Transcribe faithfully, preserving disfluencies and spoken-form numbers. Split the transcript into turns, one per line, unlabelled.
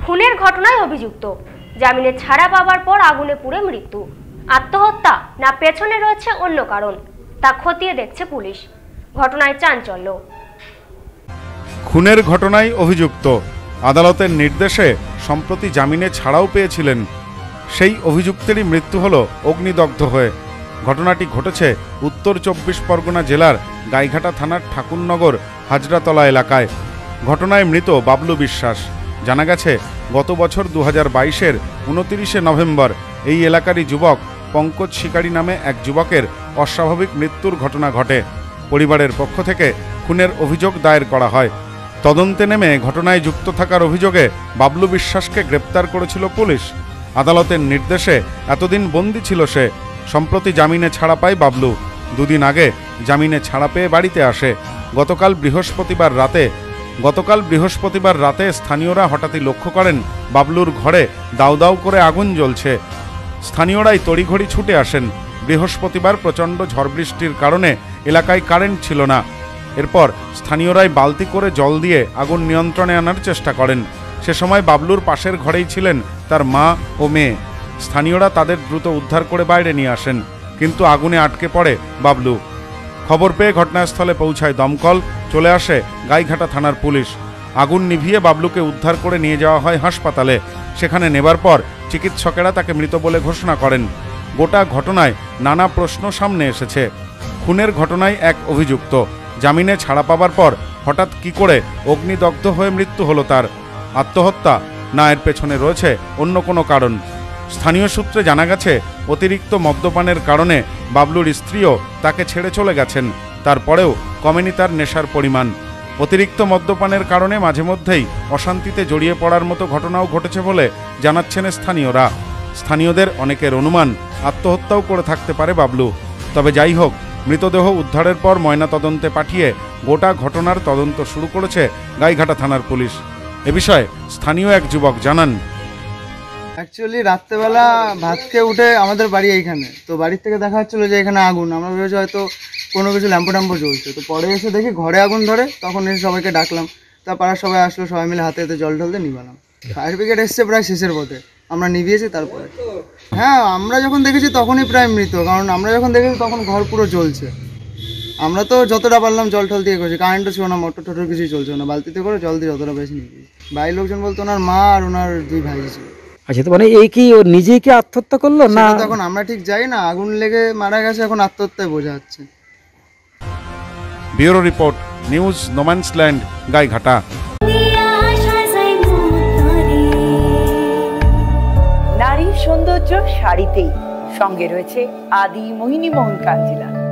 খুনের ঘটনায় অভিযুক্ত জামিনে ছাড়া পাওয়ার পর আগুনে পুড়ে মৃত্যু। আত্মহত্যা না পেছনে রয়েছে অন্য কারণ তা খতিয়ে দেখছে পুলিশ। ঘটনায় চাঞ্চল্য।
খুনের ঘটনায় অভিযুক্ত আদালতের নির্দেশে সম্প্রতি জামিনে ছাড়াও পেয়েছিলেন সেই অভিযুক্তেরই মৃত্যু হলো অগ্নিদগ্ধ হয়ে। ঘটনাটি ঘটেছে উত্তর চব্বিশ পরগনা জেলার গাইঘাটা থানার ঠাকুরনগর হাজরাতলা এলাকায়। ঘটনায় মৃত বাবলু বিশ্বাস। জানা গেছে গত বছর দু হাজার বাইশের উনতিরিশে নভেম্বর এই এলাকারই যুবক পঙ্কজ শিকারী নামে এক যুবকের অস্বাভাবিক মৃত্যুর ঘটনা ঘটে। পরিবারের পক্ষ থেকে খুনের অভিযোগ দায়ের করা হয়। তদন্তে নেমে ঘটনায় যুক্ত থাকার অভিযোগে বাবলু বিশ্বাসকে গ্রেপ্তার করেছিল পুলিশ। আদালতের নির্দেশে এতদিন বন্দী ছিল সে। সম্প্রতি জামিনে ছাড়া পায় বাবলু। দুদিন আগে জামিনে ছাড়া পেয়ে বাড়িতে আসে। গতকাল বৃহস্পতিবার রাতে গতকাল বৃহস্পতিবার রাতে স্থানীয়রা হঠাৎই লক্ষ্য করেন বাবলুর ঘরে দাউ দাউ করে আগুন জ্বলছে। স্থানীয়রাই তড়িঘড়ি ছুটে আসেন। বৃহস্পতিবার প্রচণ্ড ঝড় বৃষ্টির কারণে এলাকায় কারেন্ট ছিল না। এরপর স্থানীয়রাই বালতি করে জল দিয়ে আগুন নিয়ন্ত্রণে আনার চেষ্টা করেন। সে সময় বাবলুর পাশের ঘরেই ছিলেন তার মা ও মেয়ে। স্থানীয়রা তাদের দ্রুত উদ্ধার করে বাইরে নিয়ে আসেন, কিন্তু আগুনে আটকে পড়ে বাবলু। খবর পেয়ে ঘটনাস্থলে পৌঁছায় দমকল। চলে আসে গাইঘাটা থানার পুলিশ। আগুন নিভিয়ে বাবলুকে উদ্ধার করে নিয়ে যাওয়া হয় হাসপাতালে। সেখানে নেবার পর চিকিৎসকেরা তাকে মৃত বলে ঘোষণা করেন। গোটা ঘটনায় নানা প্রশ্ন সামনে এসেছে। খুনের ঘটনায় এক অভিযুক্ত জামিনে ছাড়া পাবার পর হঠাৎ কি করে অগ্নিদগ্ধ হয়ে মৃত্যু হলো তার? আত্মহত্যা না এর পেছনে রয়েছে অন্য কোনো কারণ? স্থানীয় সূত্রে জানা গেছে অতিরিক্ত মদ্যপানের কারণে বাবলুর স্ত্রীও তাকে ছেড়ে চলে গেছেন। তারপরেও কমেনি তার নেশার পরিমাণ। অতিরিক্ত মদ্যপানের কারণে মাঝে মধ্যেই অশান্তিতে জড়িয়ে পড়ার মতো ঘটনাও ঘটেছে বলে জানাচ্ছেন স্থানীয়রা। স্থানীয়দের অনেকের অনুমান আত্মহত্যাও করে থাকতে পারে বাবলু। তবে যাই হোক, মৃতদেহ উদ্ধারের পর ময়নাতদন্তে পাঠিয়ে গোটা ঘটনার তদন্ত শুরু করেছে গাইঘাটা থানার পুলিশ। এ বিষয়ে স্থানীয় এক যুবক জানান,
অ্যাকচুয়ালি রাত্রেবেলা ভাত খেয়ে উঠে আমাদের বাড়ি এইখানে, তো বাড়ির থেকে দেখা যাচ্ছিলো যে এখানে আগুন। আমরা ভেবেছি হয়তো কোনো কিছু ল্যাম্পো ট্যাম্পো জ্বলছে। তো পরে এসে দেখি ঘরে আগুন ধরে। তখন এসে সবাইকে ডাকলাম। তা পাড়ার সবাই আসলো, সবাই মিলে হাতে হাতে জল ঢলতে নিবালাম। ফায়ার ব্রিগেড এসছে প্রায় শেষের পথে, আমরা নিভিয়েছি তারপরে। হ্যাঁ, আমরা যখন দেখেছি তখনই প্রায় মৃত, কারণ আমরা যখন দেখেছি তখন ঘর পুরো জ্বলছে। আমরা তো যতটা পারলাম জল টল দিয়ে করেছি, কারেন্টও ছিল না, মোটর টোটর কিছুই চলছে না। বালতিতে করে জল দিয়ে যতটা বেশি নিবি। বাড়ির লোকজন বলতো ওনার মা আর ওনার দুই ভাই ছিল।
আচ্ছা, তো মানে এই কি ও নিজেই কি আত্মহত্যা করলো না?
তখন আমরা ঠিক যাই না, আগুন লেগে মারা গেছে, এখন আত্মহত্যায় বোঝা যাচ্ছে।
Bureau report, news No Man's Land, Gaighata.
নারীর সৌন্দর্য শাড়িতেই, সঙ্গে রয়েছে আদি মোহিনী মোহন কাঞ্জিলা।